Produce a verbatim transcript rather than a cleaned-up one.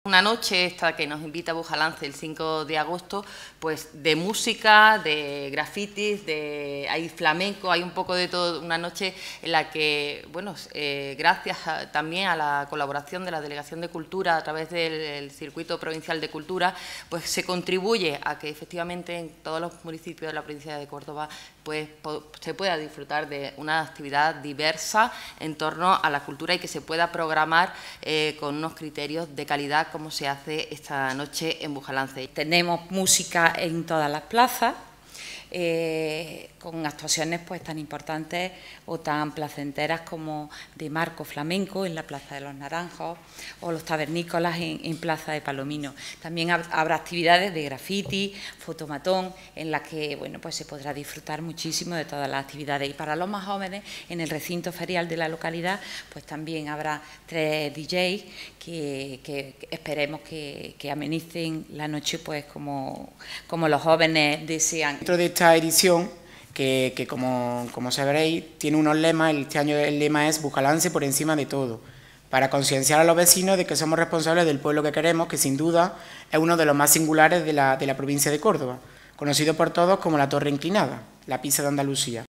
Una noche esta que nos invita Bujalance el cinco de agosto, pues de música, de grafitis, de hay flamenco, hay un poco de todo, una noche en la que, bueno, eh, gracias a, también a la colaboración de la Delegación de Cultura a través del, del Circuito Provincial de Cultura, pues se contribuye a que efectivamente en todos los municipios de la provincia de Córdoba pues se pueda disfrutar de una actividad diversa en torno a la cultura y que se pueda programar eh, con unos criterios de calidad como se hace esta noche en Bujalance. Tenemos música en todas las plazas, eh, con actuaciones pues tan importantes o tan placenteras como de Marco Flamenco en la Plaza de los Naranjos o los Tabernícolas en, en Plaza de Palomino. También habrá actividades de graffiti, fotomatón, en las que bueno, pues se podrá disfrutar muchísimo de todas las actividades. Y para los más jóvenes, en el recinto ferial de la localidad, pues también habrá tres D Js que, que esperemos que, que amenicen la noche pues como, como los jóvenes desean. Dentro de esta edición, que, que como, como sabréis, tiene unos lemas. Este año el lema es Bujalance por encima de todo, para concienciar a los vecinos de que somos responsables del pueblo que queremos, que sin duda es uno de los más singulares de la, de la provincia de Córdoba, conocido por todos como la Torre Inclinada, la Pisa de Andalucía.